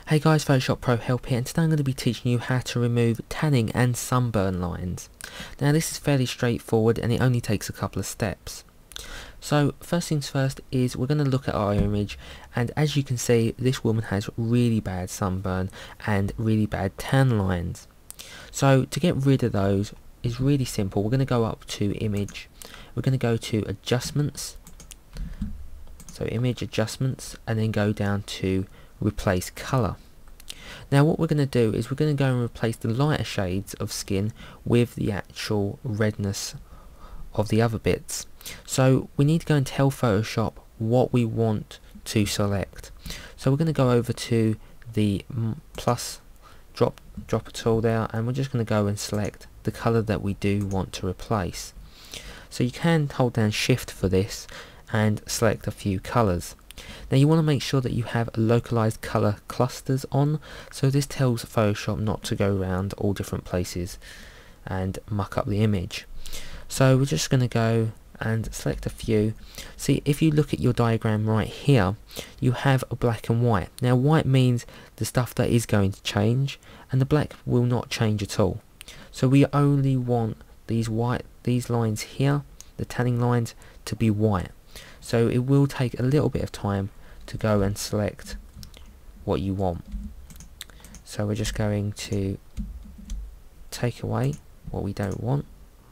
Hey guys, PhotoshopProHelp here, and today I'm going to be teaching you how to remove tanning and sunburn lines. Now this is fairly straightforward and it only takes a couple of steps. So first things first is we're going to look at our image, and as you can see this woman has really bad sunburn and really bad tan lines. So to get rid of those is really simple. We're going to go up to Image, we're going to go to Adjustments, so Image Adjustments, and then go down to Replace Colour. Now what we're going to do is we're going to go and replace the lighter shades of skin with the actual redness of the other bits. So we need to go and tell Photoshop what we want to select. So we're going to go over to the plus dropper tool there, and we're just going to go and select the colour that we do want to replace. So you can hold down Shift for this and select a few colours. Now you want to make sure that you have localized color clusters on, so this tells Photoshop not to go around all different places and muck up the image. So we're just going to go and select a few. See, if you look at your diagram right here, you have a black and white. Now white means the stuff that is going to change, and the black will not change at all. So we only want these lines here, the tanning lines, to be white. So it will take a little bit of time to go and select what you want. So we're just going to take away what we don't want.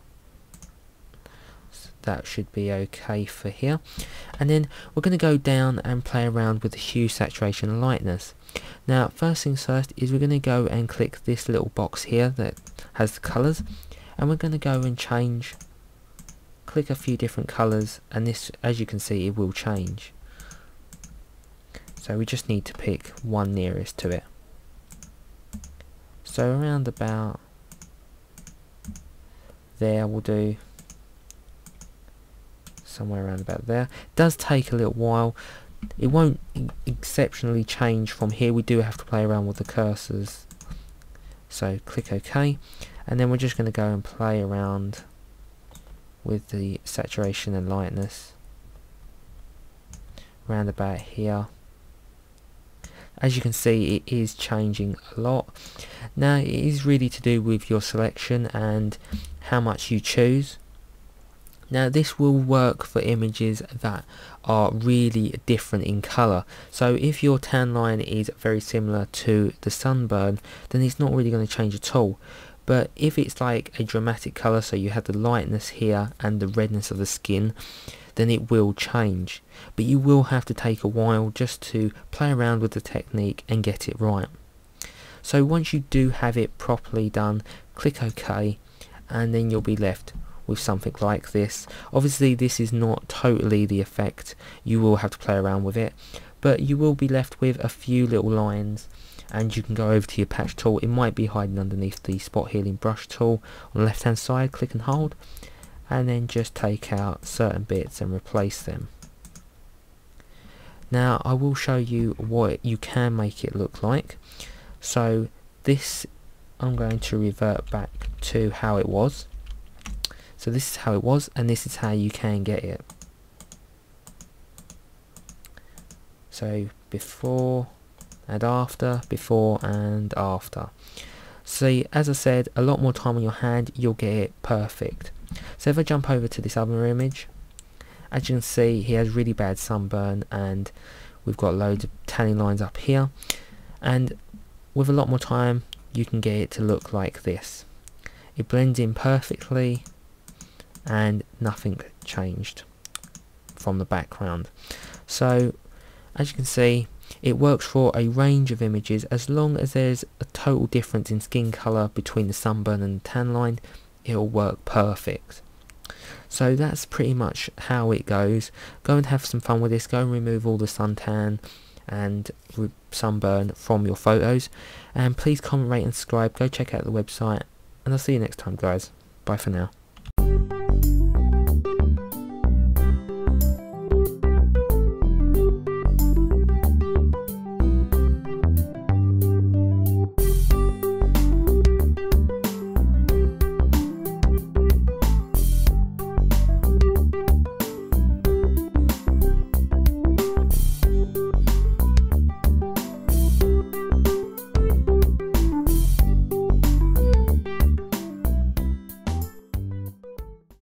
So that should be okay for here. And then we're going to go down and play around with the hue, saturation and lightness. Now first things first is we're going to go and click this little box here that has the colours, and we're going to go and click a few different colours, and this, as you can see, it will change. So we just need to pick one nearest to it. So around about there will do, somewhere around about there. It does take a little while. It won't exceptionally change from here. We do have to play around with the cursors. So click OK, and then we're just going to go and play around with the saturation and lightness round about here. As you can see, it is changing a lot. Now it is really to do with your selection and how much you choose. Now this will work for images that are really different in colour. So if your tan line is very similar to the sunburn, then it's not really going to change at all. But if it's like a dramatic colour, so you have the lightness here and the redness of the skin, then it will change. But you will have to take a while just to play around with the technique and get it right. So once you do have it properly done, click OK, and then you'll be left with something like this. Obviously this is not totally the effect, you will have to play around with it, but you will be left with a few little lines. And you can go over to your patch tool. It might be hiding underneath the spot healing brush tool on the left hand side. Click and hold, and then just take out certain bits and replace them. Now I will show you what you can make it look like. So this, I'm going to revert back to how it was. So this is how it was, and this is how you can get it. So before and after, before and after. See, as I said, a lot more time on your hand, you'll get it perfect. So if I jump over to this other image, as you can see, he has really bad sunburn, and we've got loads of tanning lines up here, and with a lot more time you can get it to look like this. It blends in perfectly and nothing changed from the background. So as you can see, it works for a range of images. As long as there's a total difference in skin colour between the sunburn and the tan line, it'll work perfect. So that's pretty much how it goes. Go and have some fun with this. Go and remove all the suntan and sunburn from your photos, and please comment, rate and subscribe. Go check out the website, and I'll see you next time guys. Bye for now.